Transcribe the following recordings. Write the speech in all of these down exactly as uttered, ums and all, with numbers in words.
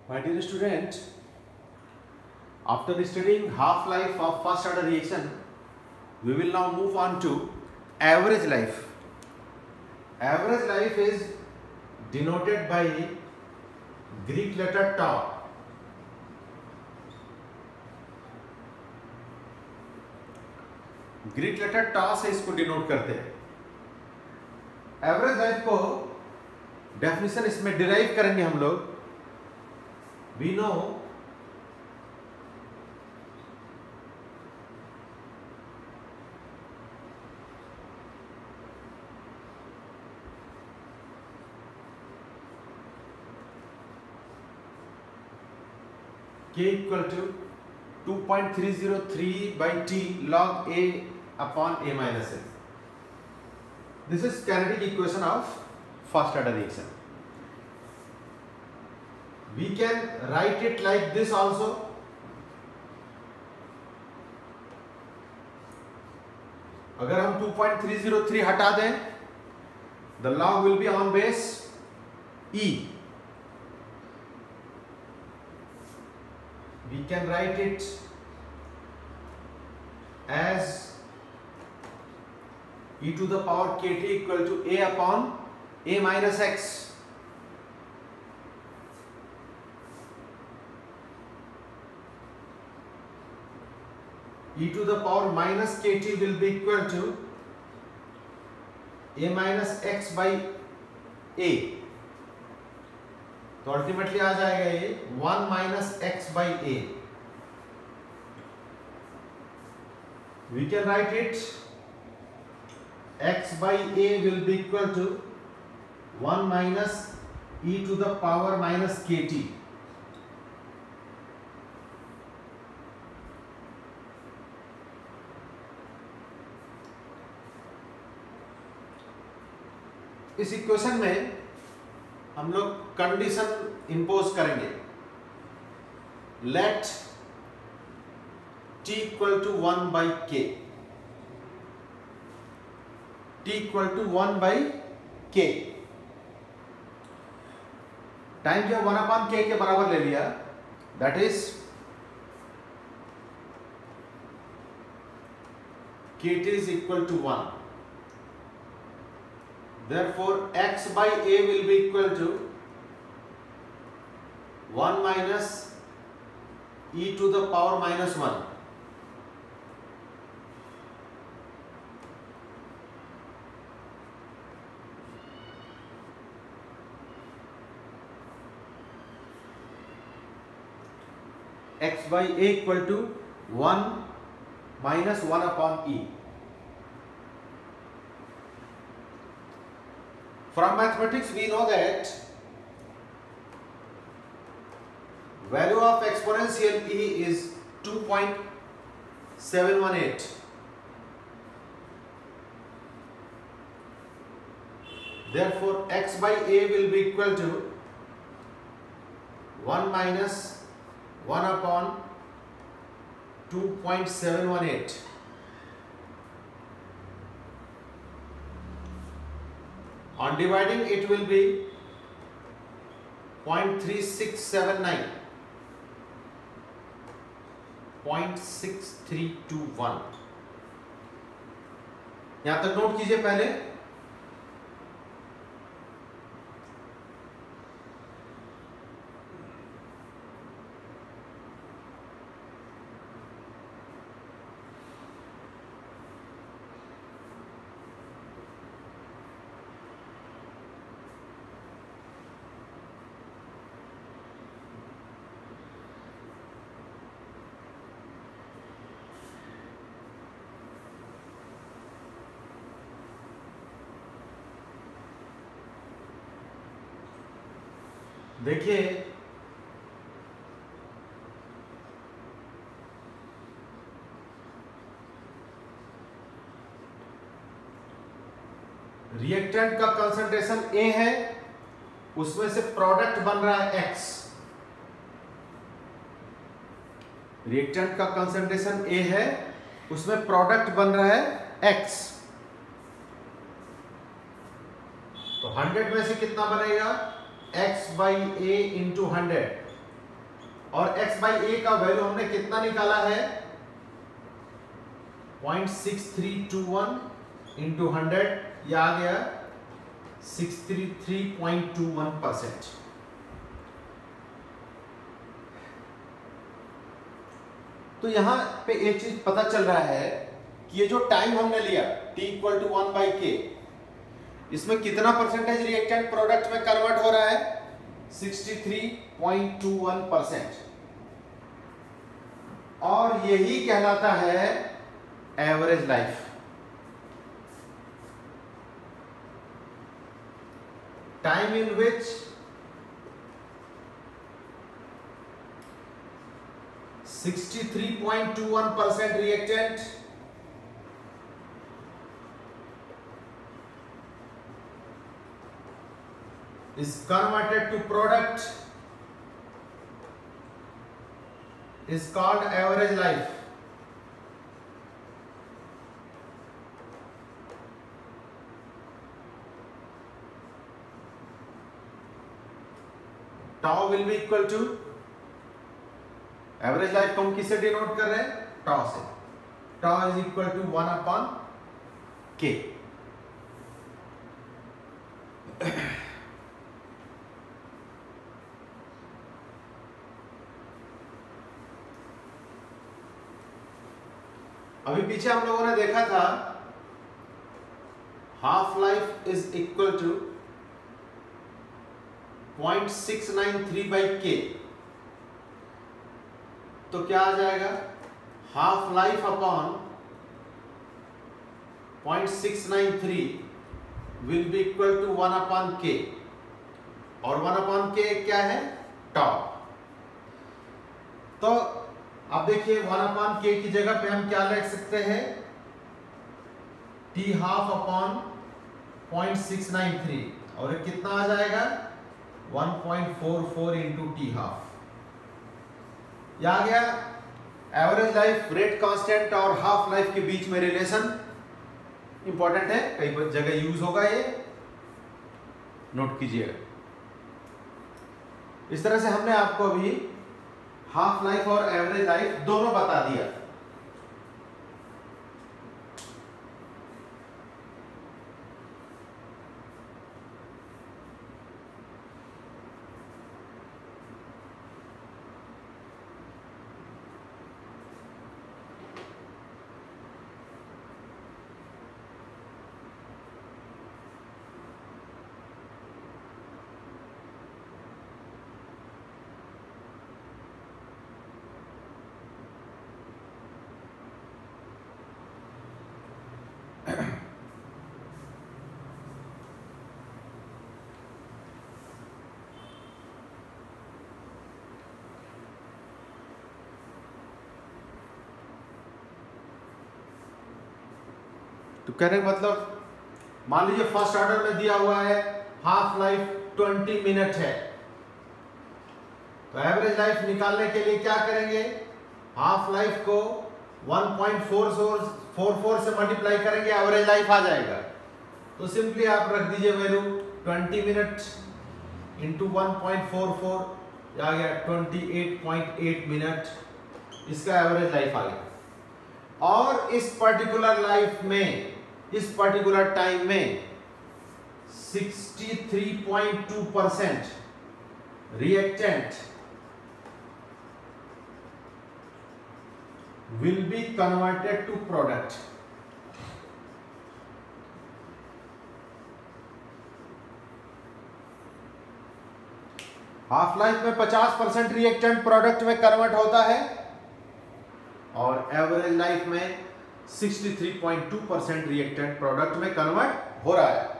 My dear student, after studying half-life of first-order reaction, we will now move on to average life. Average life is denoted by Greek letter tau. Greek letter tau से इसको denote करते हैं. Average life को definition इसमें derive करेंगे हम लोग. We know k equal to two point three zero three by t log a upon a minus s. This is kinetic equation of first order reaction. We can write it like this also. अगर हम two point three zero three हटा दें, the log will be on base e. We can write it as e to the power kt equal to a upon a minus x. E to the power minus kt will be equal to a minus x by a. तो ultimately आ जाएगा ये one minus x by a. We can write it x by a will be equal to one minus e to the power minus kt. इस equation में हम लोग condition impose करेंगे. Let t equal to one by k. t equal to one by k. Time जो one upon k के बराबर ले लिया, that is kt is equal to one. Therefore, x by a will be equal to one minus e to the power minus one. X by a equal to one minus one upon e. From mathematics we know that value of exponential e is two point seven one eight. Therefore, x by a will be equal to one minus one upon two point seven one eight. On dividing, it will be zero point three six seven nine, zero point six three two one. यहां तक note कीजिए पहले. देखिए reactant का concentration A है, उसमें से product बन रहा है X. रिएक्टेंट का कंसंट्रेशन A है, उसमें प्रोडक्ट बन रहा है X. तो हंड्रेड में से कितना बनेगा? x by a into hundred, और x बाई ए का वैल्यू हमने कितना निकाला है, point six three two one into hundred, यह आ गया six three three point two one percent. तो यहां पे एक चीज पता चल रहा है कि ये जो टाइम हमने लिया t equal to one by k, इसमें कितना परसेंटेज रिएक्टेंट प्रोडक्ट में कन्वर्ट हो रहा है, sixty three point two one percent, और यही कहलाता है average life. Time in which sixty three point two one percent reactant is converted to product is called average life. Tau will be equal to, average life को हम किससे denote कर रहे हैं, tau से। Tau is equal to one upon k. अभी पीछे हम लोगों ने देखा था half life is equal to point six nine three by k, तो क्या आ जाएगा, half life upon point six nine three will be equal to one upon k, और वन अपॉन के क्या है, टॉ। तो अब देखिए वन अपॉन के की जगह पे हम क्या लिख सकते हैं, t half upon point six nine three, और ये कितना आ जाएगा, one point four four into t half. यह आ गया एवरेज लाइफ, रेट कांस्टेंट और हाफ लाइफ के बीच में रिलेशन। इंपॉर्टेंट है, कई जगह यूज होगा, ये नोट कीजिएगा। इस तरह से हमने आपको अभी हाफ लाइफ और एवरेज लाइफ दोनों बता दिया। तो कहने का मतलब, मान लीजिए फर्स्ट ऑर्डर में दिया हुआ है हाफ लाइफ ट्वेंटी मिनट है, तो एवरेज लाइफ निकालने के लिए क्या करेंगे, हाफ लाइफ को वन पॉइंट फोर फोर से मल्टीप्लाई करेंगे, एवरेज लाइफ आ जाएगा। तो सिंपली आप रख दीजिए value twenty minute into one point four four, आ गया twenty eight point eight minute, इसका एवरेज लाइफ आ गया। और इस पर्टिकुलर लाइफ में, इस पर्टिकुलर टाइम में sixty three point two percent reactant will be converted to product। Half life में फिफ्टी परसेंट रिएक्टेंट प्रोडक्ट में कन्वर्ट होता है, और एवरेज लाइफ में sixty three point two percent reactant product में कन्वर्ट हो रहा है।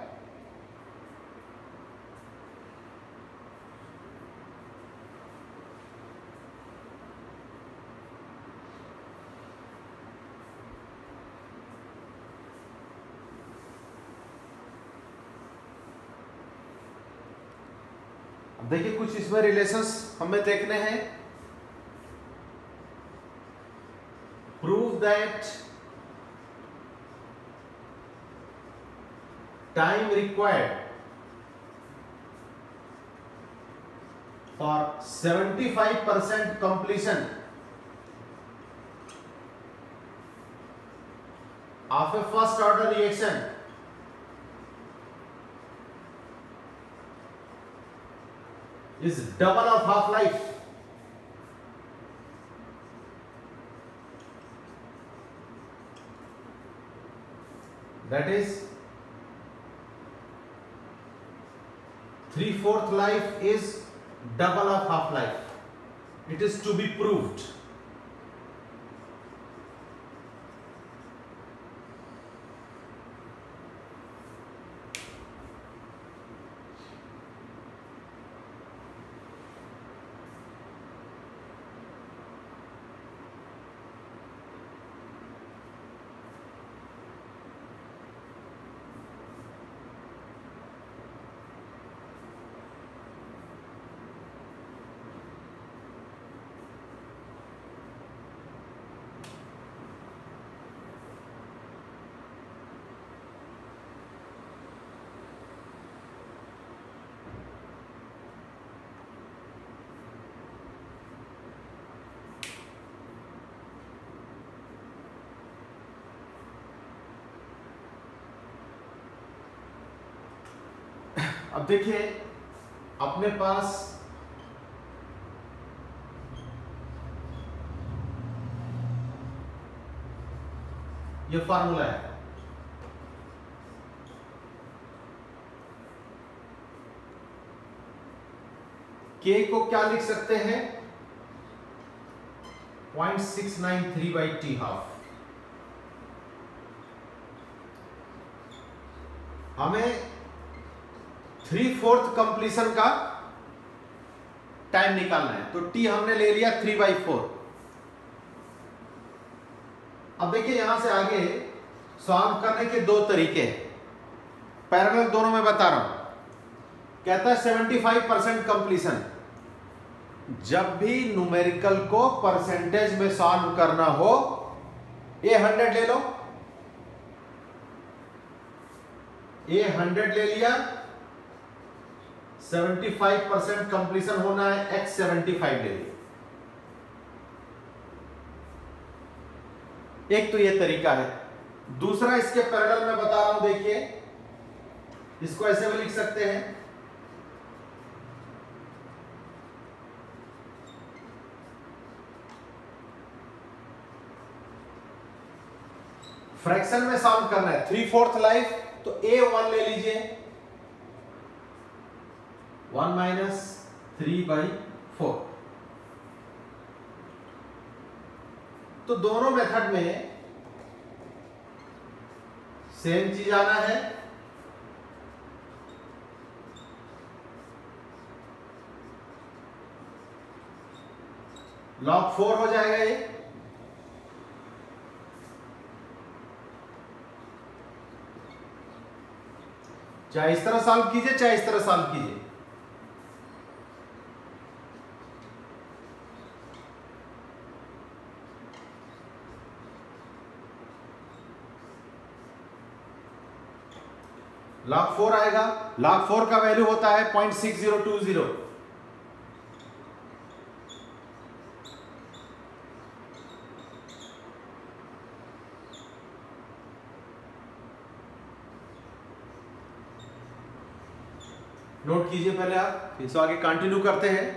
देखिए कुछ इसमें रिलेशंस हमें देखने हैं। Prove that time required for seventy-five percent completion of a first order reaction is double of half life. That is three fourth life is double of half life. It is to be proved. अब देखिए अपने पास ये formula है, के को क्या लिख सकते हैं, point six nine three by t half. हमें थ्री फोर्थ कंप्लीशन का टाइम निकालना है, तो टी हमने ले लिया थ्री बाई फोर। अब देखिए यहां से आगे सॉल्व करने के दो तरीके हैं, पैरेलल दोनों में बता रहा हूं। कहता है सेवेंटी फाइव परसेंट कंप्लीशन, जब भी न्यूमेरिकल को परसेंटेज में सॉल्व करना हो, ए हंड्रेड ले लो, ए हंड्रेड ले लिया, सेवेंटी फाइव परसेंट कंप्लीशन होना है, एक्स सेवेंटी फाइव ले लिया। एक तो ये तरीका है। दूसरा इसके पैरेलल में बता रहा हूं, देखिए इसको ऐसे भी लिख सकते हैं, फ्रैक्शन में सॉल्व करना है, थ्री फोर्थ लाइफ, तो ए वन ले लीजिए, one minus three by four. तो दोनों मेथड में सेम चीज आना है, लॉग फोर हो जाएगा ये, चाहे इस तरह सॉल्व कीजिए चाहे इस तरह सॉल्व कीजिए। लॉग फोर आएगा, लॉग फोर का वैल्यू होता है point six zero two zero. Note कीजिए पहले आप, इसको आगे कंटिन्यू करते हैं।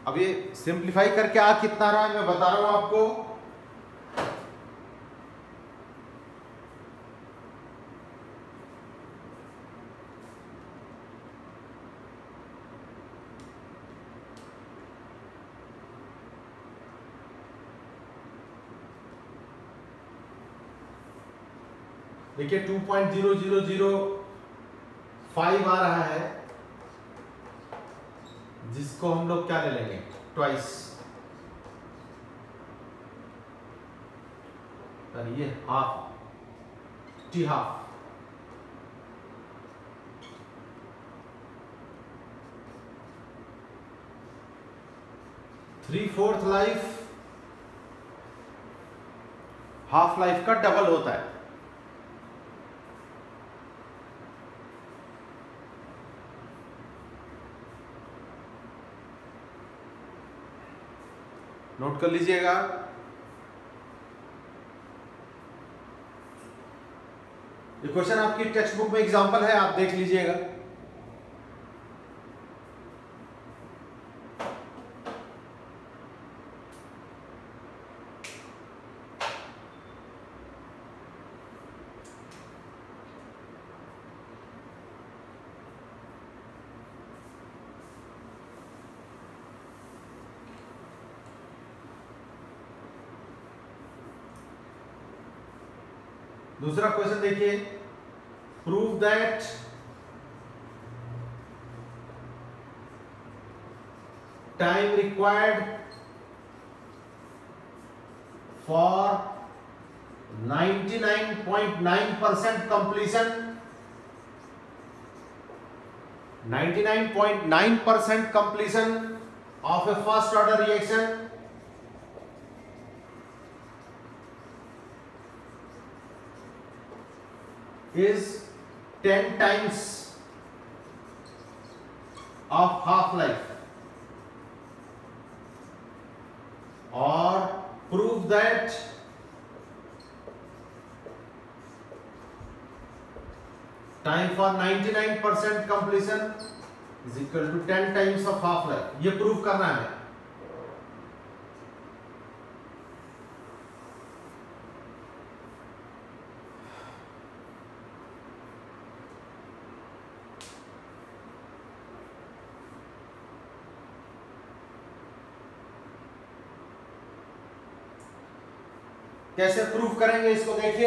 अब ये सिंप्लीफाई करके आ कितना रहा है मैं बता रहा हूं आपको। देखिए two point zero zero zero five आ रहा है, जिसको हम लोग क्या ले लेंगे, ट्वाइस। और ये half, t half. Three fourth life half life का डबल होता है। नोट कर लीजिएगा। ये क्वेश्चन आपकी टेक्स्ट बुक में एग्जांपल है, आप देख लीजिएगा। दूसरा क्वेश्चन देखिए, prove that time required for ninety nine point nine percent completion ninety nine point nine percent completion of a first order reaction is ten times of half life, or prove that time for ninety-nine percent completion is equal to ten times of half life। ये prove करना है। कैसे proof करेंगे इसको देखिए।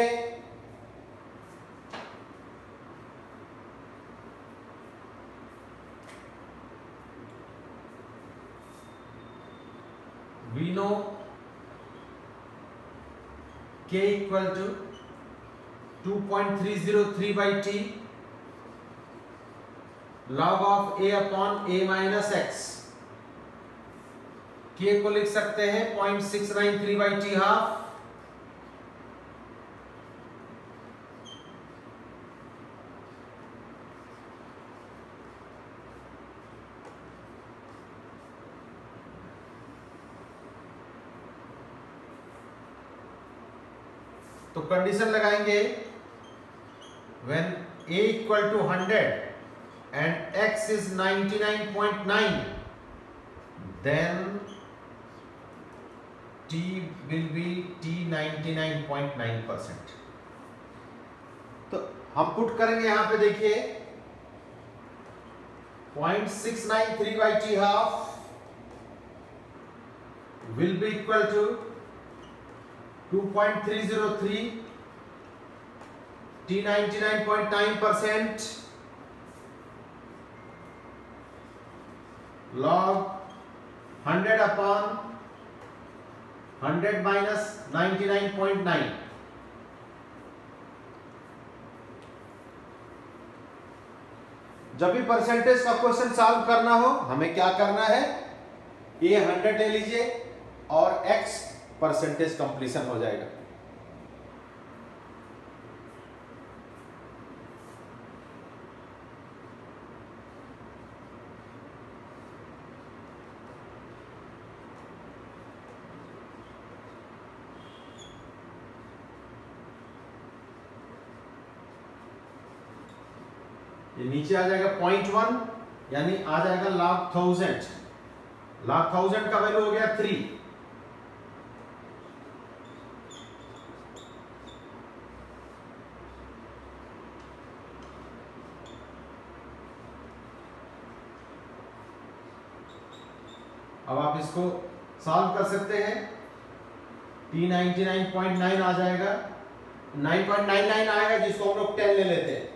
We know k equal to two point three zero three by t log of a upon a minus x. k को लिख सकते हैं point six nine three by t half, तो कंडीशन लगाएंगे when a equal to hundred and x is ninety nine point nine, then t will be t ninety nine point nine percent. तो हम put करेंगे यहां पे देखिए point six nine three by t half will be equal to two point three zero three t ninety nine point nine percent log hundred upon hundred minus ninety nine point nine. जब भी percentage का question solve करना हो हमें क्या करना है, a hundred ले लीजिए और x परसेंटेज कंप्लीशन हो जाएगा। ये नीचे आ जाएगा पॉइंट वन, यानी आ जाएगा लॉग थाउजेंड। लाख थाउजेंड का वैल्यू हो गया थ्री। अब आप इसको सॉल्व कर सकते हैं। T ninety nine point nine आ जाएगा, नाइन पॉइंट नाइन नाइन आएगा, जिसको हम लोग टेन ले लेते हैं।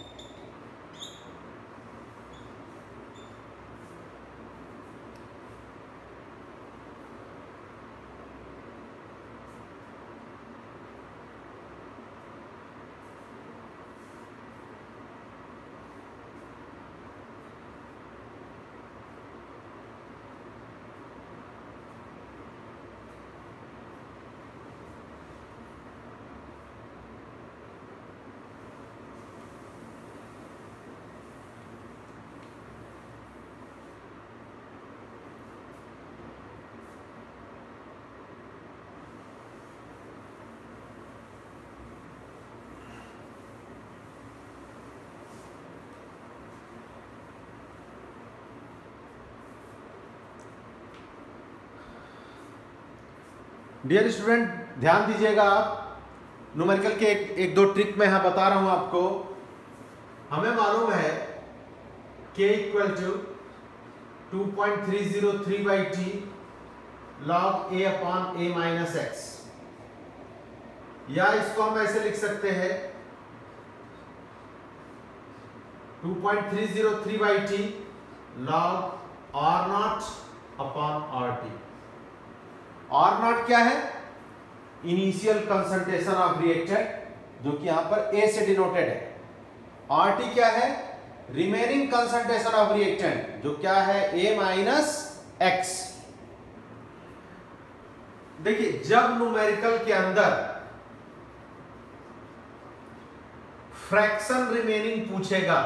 डियर स्टूडेंट, ध्यान दीजिएगा आप, न्यूमेरिकल के एक, एक दो ट्रिक मैं यहां बता रहा हूं आपको। हमें मालूम है k equal to two point three zero three by t log a upon a minus x, या इसको हम ऐसे लिख सकते हैं two point three zero three by t log r naught upon r t. R naught क्या है? Initial concentration of reactant, जो कि यहां पर ए से डिनोटेड है। आर टी क्या है? रिमेनिंग कंसंट्रेशन ऑफ रिएक्टेंट, जो क्या है? A minus x. देखिए, जब न्यूमेरिकल के अंदर फ्रैक्शन रिमेनिंग पूछेगा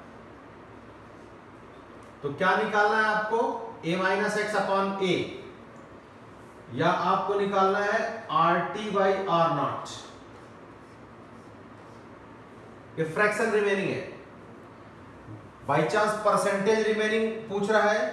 तो क्या निकालना है आपको? A minus x upon a, या आपको निकालना है r t by r naught. ये फ्रैक्शन रिमेनिंग है। बाई चांस परसेंटेज रिमेनिंग पूछ रहा है,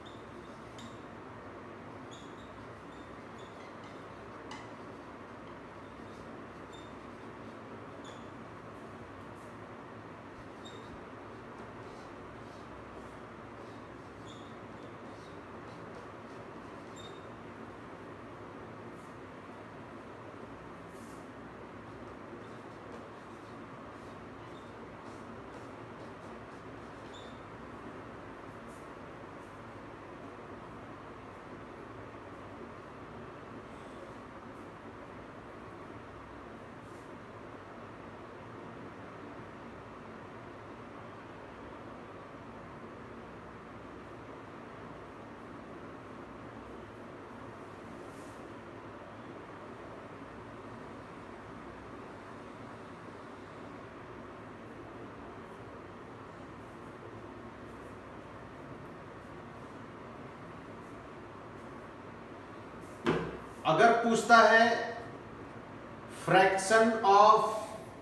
अगर पूछता है fraction of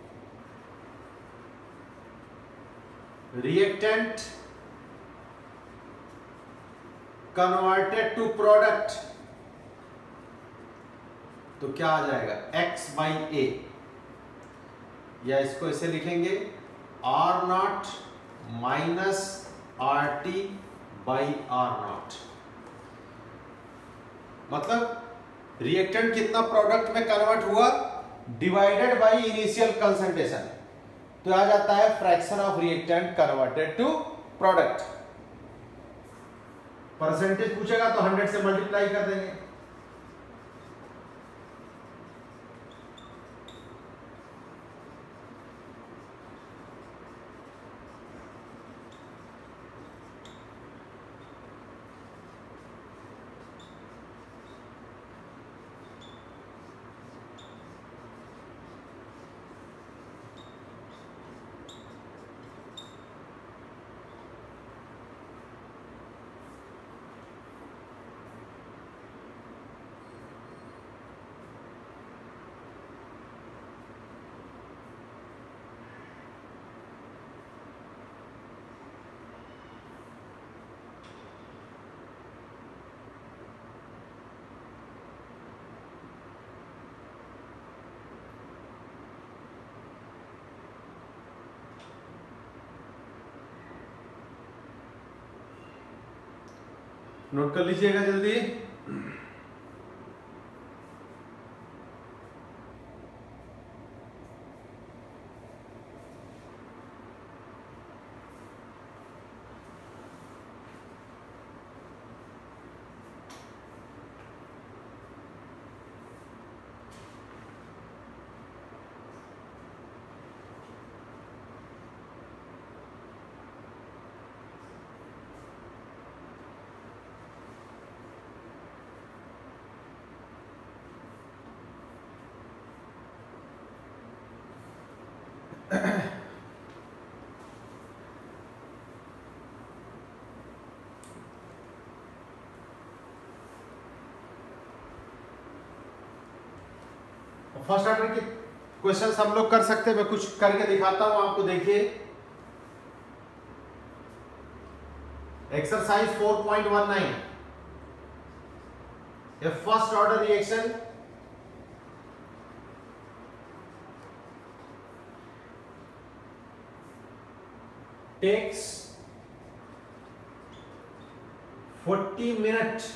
reactant converted to product, तो क्या आ जाएगा? x बाई ए, या इसको ऐसे लिखेंगे r naught minus r t by r naught. मतलब रिएक्टेंट कितना प्रोडक्ट में कन्वर्ट हुआ डिवाइडेड बाय इनिशियल कंसंट्रेशन, तो आ जाता है fraction of reactant converted to product. Percentage पूछेगा तो हंड्रेड से मल्टीप्लाई कर देंगे। नोट कर लीजिएगा जल्दी। फर्स्ट ऑर्डर के क्वेश्चंस हम लोग कर सकते हैं, मैं कुछ करके दिखाता हूं आपको। देखिए exercise four point one nine, a first order reaction takes forty minutes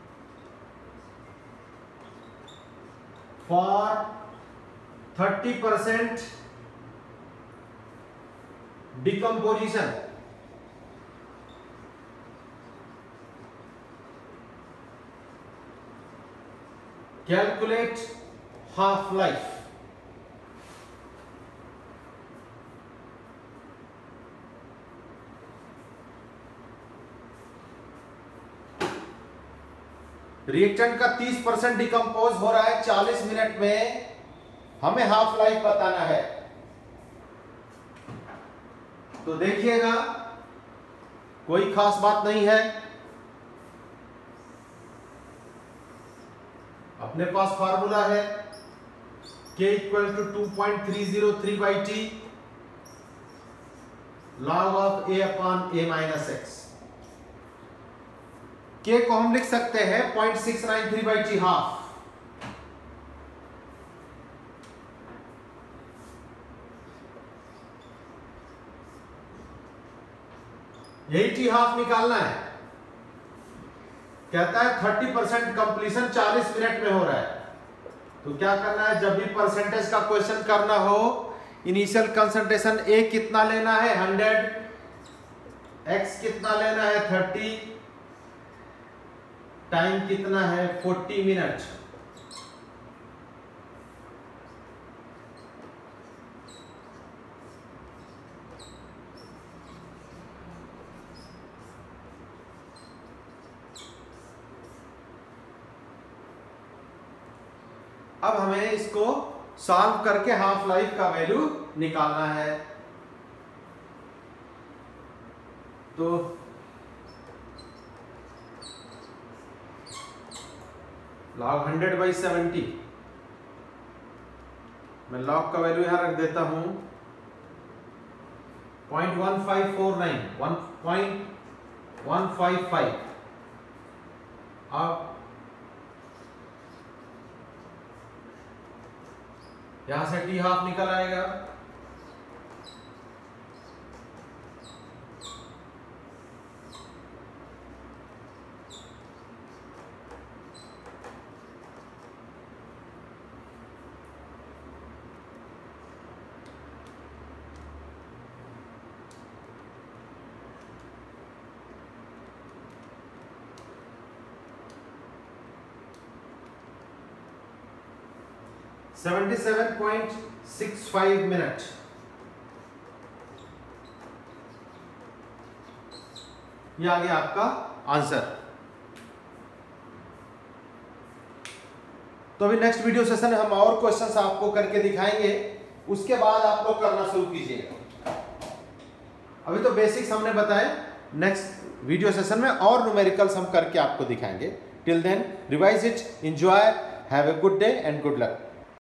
for thirty percent decomposition. Calculate half life. Reactant का तीस परसेंट डिकम्पोज हो रहा है चालीस मिनट में, हमें हाफ लाइफ बताना है। तो देखिएगा कोई खास बात नहीं है, अपने पास फार्मूला है K equal to two point three zero three by t log of A upon A minus x. K को हम लिख सकते हैं point six nine three by t half. यही टी हाफ निकालना है। कहता है थर्टी परसेंट कंप्लीशन चालीस मिनट में हो रहा है। तो क्या करना है, जब भी परसेंटेज का क्वेश्चन करना हो, इनिशियल कंसंट्रेशन ए कितना लेना है हंड्रेड, एक्स कितना लेना है थर्टी, टाइम कितना है फोर्टी मिनट। अब हमें इसको सॉल्व करके हाफ लाइफ का वैल्यू निकालना है। तो लॉग हंड्रेड बाई सेवेंटी, मैं लॉग का वैल्यू यहां रख देता हूं point one five four nine, one point one five five. अब यहां से टी हाफ निकल आएगा। Seventy seven point six five minute. ये आ गया आपका आंसर। तो अभी नेक्स्ट वीडियो सेशन में हम और क्वेश्चंस आपको करके दिखाएंगे, उसके बाद आप लोग करना शुरू कीजिएगा। अभी तो बेसिक्स हमने बताए, नेक्स्ट वीडियो सेशन में और न्यूमेरिकल्स हम करके आपको दिखाएंगे। Till then revise it, enjoy, have a good day and good luck.